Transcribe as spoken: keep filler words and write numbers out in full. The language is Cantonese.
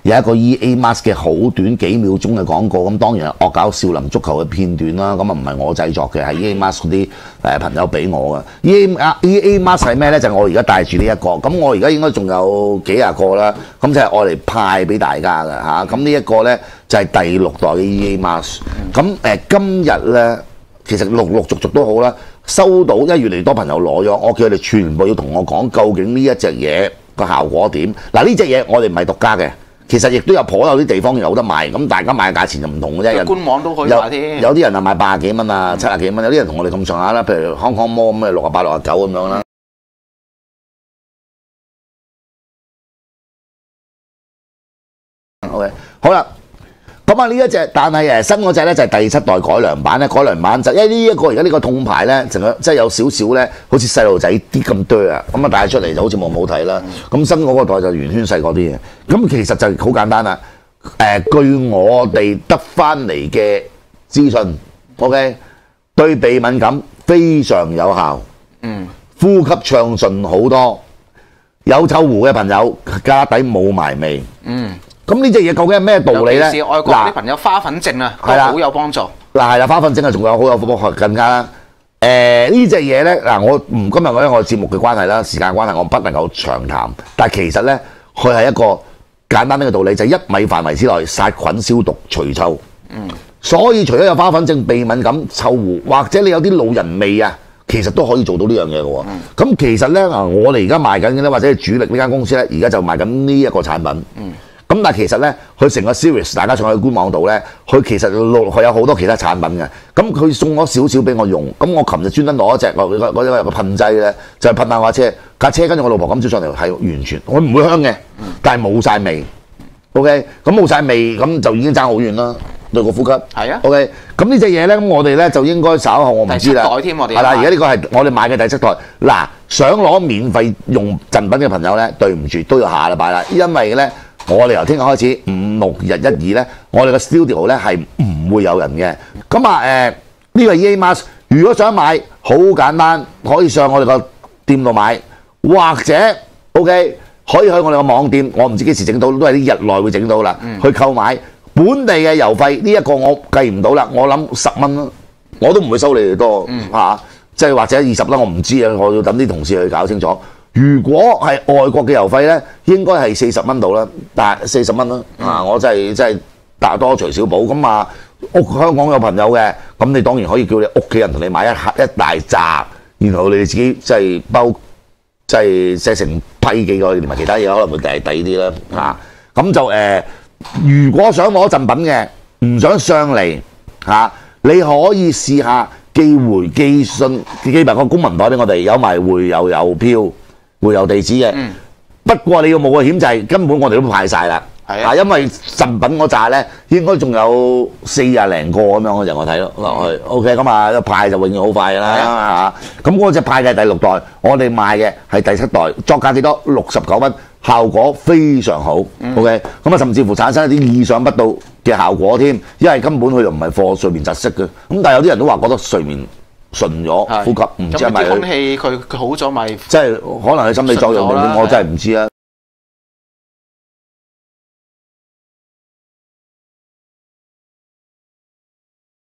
有一個 E A Mask 嘅好短幾秒鐘嘅廣告，咁當然係惡搞少林足球嘅片段啦。咁啊唔係我製作嘅，係 E A Mask 嗰啲誒朋友俾我嘅。E A E A Mask 係咩咧？就係、我而家戴住呢一個，咁我而家應該仲有幾廿個啦。咁就係愛嚟派俾大家嘅嚇。咁呢一個咧就係、是、第六代嘅 E A Mask。咁誒、呃、今日咧，其實陸陸續續都好啦，收到因為越嚟越多朋友攞咗，我叫佢哋全部要同我講究竟呢一隻嘢個效果點。嗱呢隻嘢我哋唔係獨家嘅。其實亦都有頗有啲地方有得賣，咁大家買嘅價錢就唔同嘅啫。 官網都可以買添。有啲人啊賣八十幾蚊啊，七十幾蚊，有啲人同我哋咁上下啦，譬如康康摩咁啊，六啊八、六啊九咁樣啦。OK， 好啦，咁啊呢一隻，但係誒新嗰隻咧就係第七代改良版咧，改良版就因為呢一個而家呢個痛牌咧，成個即係有少少咧，好似細路仔啲咁多啊，咁啊帶出嚟就好似冇冇睇啦。咁、嗯、新嗰個代就圓圈細嗰啲嘅，咁其實就好簡單啦。誒、呃，據我哋得翻嚟嘅資訊 ，OK， 對鼻敏感非常有效，嗯，呼吸暢順好多，有臭狐嘅朋友家底冇埋味，嗯。咁呢隻嘢究竟係咩道理咧？尤其是外國啲朋友花粉症啊，都好有幫助。 嗱係啦，花粉症啊，仲有好有幫助更加啦。誒、呃、呢隻嘢咧，嗱我唔今日因為我節目嘅關係啦，時間關係，我不能夠長談。但係其實咧，佢係一個簡單啲嘅道理，就係、是、一米範圍之內殺菌消毒除臭。嗯。所以除咗有花粉症、鼻敏感、臭狐，或者你有啲老人味啊，其實都可以做到呢樣嘢嘅喎。咁、嗯、其實咧，嗱我哋而家賣緊嘅咧，或者係主力呢間公司咧，而家就賣緊呢一個產品。嗯。咁但係其實咧，佢成個 series 大家上去官網度咧，佢其實佢有好多其他產品嘅。咁佢送咗少少俾我用，咁我琴日專登攞一隻嗰嗰嗰個噴劑咧，就係、是、噴下架車架車，跟住我老婆咁照上嚟係完全，佢唔會香嘅，但係冇晒味。OK， 咁冇晒味，咁就已經爭好遠啦，對個呼吸。係啊。OK， 咁呢隻嘢咧，咁我哋咧就應該稍後我唔知啦。第七代添，我哋係啦，而家呢個係我哋買嘅第七代。嗱，想攞免費用贈品嘅朋友咧，對唔住都要下禮拜啦，因為咧。我哋由聽日開始五六日一二咧，我哋嘅 studio 咧係唔會有人嘅。咁啊誒呢個 E A Mask， 如果想買，好簡單，可以上我哋個店度買，或者 OK 可以去我哋個網店，我唔知幾時整到，都係啲日內會整到啦。嗯、去購買本地嘅郵費呢一個我計唔到啦，我諗十蚊啦，我都唔會收你哋多嚇，即係、嗯啊就是、或者二十啦，我唔知啊，我要等啲同事去搞清楚。如果係外國嘅郵費咧，應該係四十蚊到啦，但係四十蚊啦，啊！我真係真係大多隨小補咁啊！屋香港有朋友嘅，咁你當然可以叫你屋企人同你買一盒一大紮，然後你哋自己即係包，即係寫成批幾個，連埋其他嘢可能會抵抵啲啦，啊！咁就誒、呃，如果想攞贈品嘅，唔想上嚟嚇、啊，你可以試下寄回寄信，寄埋個公文袋俾我哋，有埋回郵郵票。會有地址嘅，嗯、不過你要冒個險就係根本我哋都派晒啦，係啊，因為贈品嗰扎咧應該仲有四廿零個咁樣嗰陣我睇咯落去 ，OK 咁啊，一派就永遠好快㗎啦嚇，咁嗰隻派嘅第六代，我哋賣嘅係第七代，作價幾多？六十九蚊，效果非常好、嗯、，OK， 咁啊甚至乎產生一啲意想不到嘅效果添，因為根本佢又唔係貨睡眠窒息嘅，咁但係有啲人都話覺得睡眠順咗呼吸，唔知係咪佢空氣佢佢好咗咪？即係可能係心理作用定點，我真係唔知啊。